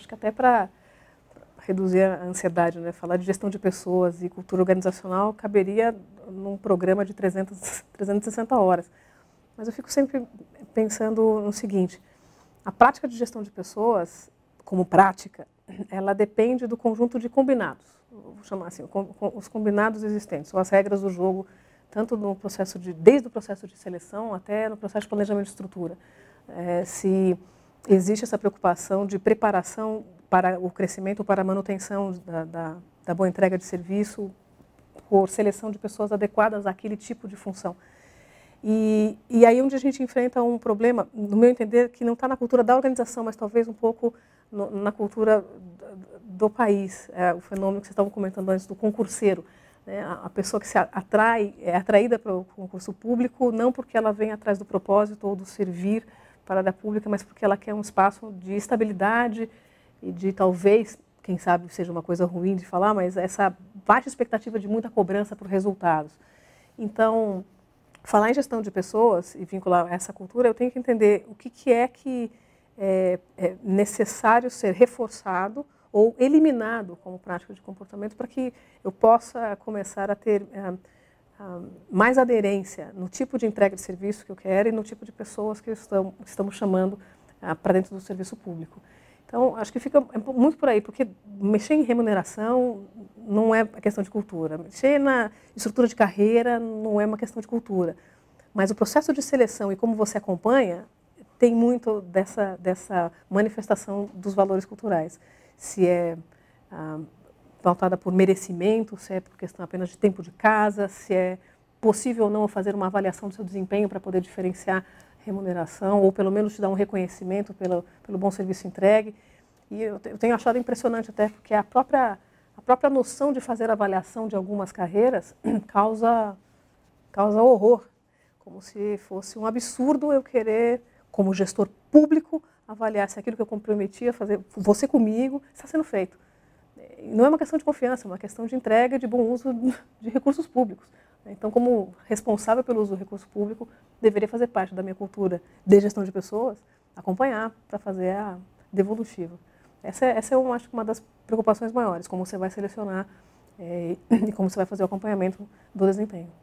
que até para reduzir a ansiedade, né? Falar de gestão de pessoas e cultura organizacional caberia num programa de 360 horas. Mas eu fico sempre pensando no seguinte, a prática de gestão de pessoas, como prática, ela depende do conjunto de combinados, vou chamar assim, os combinados existentes, ou as regras do jogo, tanto no processo desde o processo de seleção até no processo de planejamento de estrutura. Se existe essa preocupação de preparação para o crescimento, para a manutenção da boa entrega de serviço, por seleção de pessoas adequadas àquele tipo de função. E aí onde a gente enfrenta um problema, no meu entender, que não está na cultura da organização, mas talvez um pouco na cultura do país, o fenômeno que vocês estavam comentando antes do concurseiro. Né? A pessoa que é atraída para o concurso público, não porque ela vem atrás do propósito ou do servir para a área pública, mas porque ela quer um espaço de estabilidade e de talvez, quem sabe seja uma coisa ruim de falar, mas essa baixa expectativa de muita cobrança por resultados. Então, falar em gestão de pessoas e vincular essa cultura, eu tenho que entender o que é necessário ser reforçado ou eliminado como prática de comportamento para que eu possa começar a ter mais aderência no tipo de entrega de serviço que eu quero e no tipo de pessoas que estamos chamando para dentro do serviço público. Então, acho que fica muito por aí, porque mexer em remuneração não é questão de cultura. Mexer na estrutura de carreira não é uma questão de cultura. Mas o processo de seleção e como você acompanha tem muito dessa manifestação dos valores culturais. Se é pautada por merecimento, se é por questão apenas de tempo de casa, se é possível ou não fazer uma avaliação do seu desempenho para poder diferenciar remuneração, ou pelo menos te dar um reconhecimento pelo bom serviço entregue. E eu tenho achado impressionante até, porque a própria noção de fazer avaliação de algumas carreiras causa horror, como se fosse um absurdo eu querer, como gestor público, avaliar se aquilo que eu comprometi a fazer, você comigo, está sendo feito. Não é uma questão de confiança, é uma questão de entrega, de bom uso de recursos públicos. Então, como responsável pelo uso do recurso público, deveria fazer parte da minha cultura de gestão de pessoas, acompanhar para fazer a devolutiva. Essa eu acho, uma das preocupações maiores, como você vai selecionar e como você vai fazer o acompanhamento do desempenho.